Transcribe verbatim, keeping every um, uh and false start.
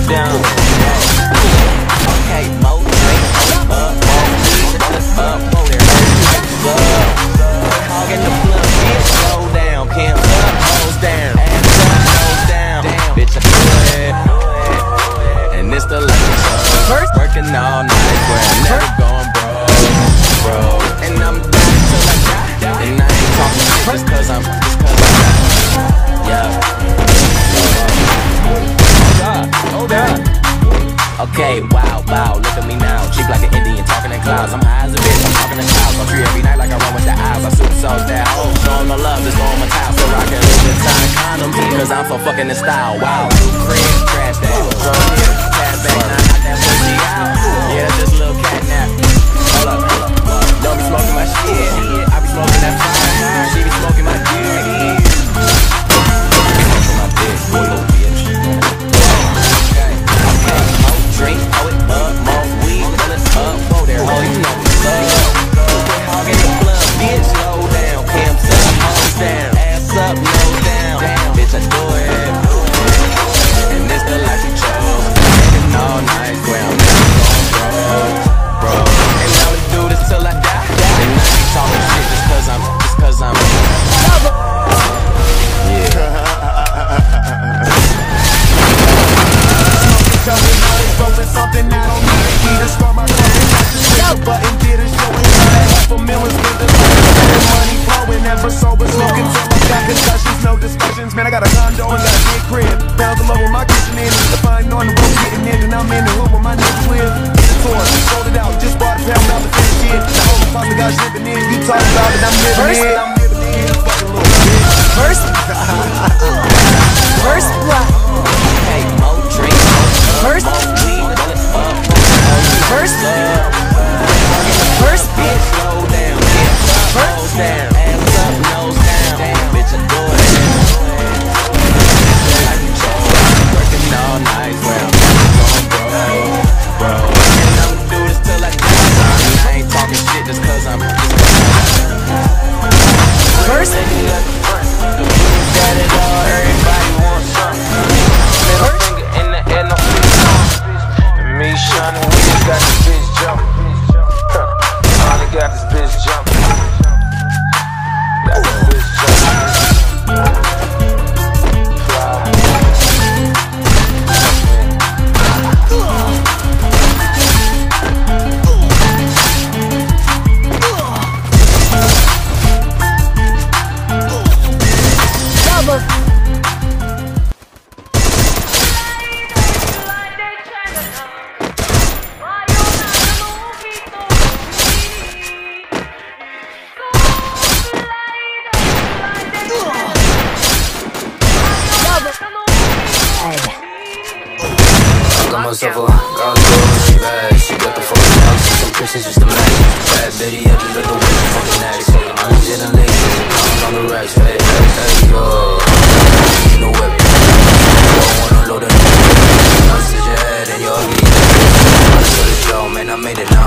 down. Okay, more drinks, up, more weed, roll it up, roll it up. Hog in the blood, can't slow down, can't up, nose down, ass up, nose down. Bitch, I do it, and it's the lucky first working all night, where I'm never going broke, bro. And I'm down till I die, and I ain't talking shit just cause I'm, just cause I'm not. Yeah. Hold up. Okay, wow, wow, look at me now. Cheap like an Indian, talking in clouds. I'm high as a bitch, I'm talking in clouds. I'm free every night like I run with the eyes. I super sauce that hoe, show 'em the love, just on my towel. So I can live in time, condom, cause I'm so fucking in style. Wow, new crib, trash that, drug here, pass back, now knock that pussy out. Yeah, that's just a little cat nap. Hold up, don't be smoking my shit, I be smoking that fire. She be smoking my dick. Smoking my dick, boy, little bitch. Drink, throw it up, more weed, roll it up, go there, oh, you know what's up. Put hog in the blood, bitch, slow down, camps up, nose down, ass up, nose down, bitch, I do it, and this the life you chose, making all night, where I'm never going broke, bro, and I would do this till I die, and I ain't talking shit just cause I'm, just cause I'm, yeah. Rolling something I don't need a key to start my car and not just hit the button, did a show and got a half a million spent the life, money flowing, never sober, smoking till I got concussions, no discussions, man I got a condo and got a big crib, pounds all over my kitchen in, the fine on the road getting in, and I'm in the hood where my niggas live, in the tour, sold it out, just bought a pound out the finish shit, the whole pasta got shipping in, you talk about it, I'm living in, I'm living in, fucking little bitch. First, first blood. Hey, more drinks, first, first, first, bitch, slow down, first down, ass up, nose down, bitch, I do it. Like you chose, working all night, where I'm going broke, bro. And I'ma do this till I die. I ain't talking shit just cause I'm, just cause I'm. First, that is all, everybody wants something. Middle finger in the air, no and me shining, we just got this bitch jumping. Huh. All they got this bitch jumping. Got this bitch jumping. Fly. Myself a girl, she bad. She got the fucking house and some Christians just a match. Bad bitty, I just let the way she fucking act. I'm in the legs, I'm on the racks. Hey, hey, hey, yo. You know what? Don't wanna load it. I'll sit your head and you're ugly. I saw the show, man, I made it.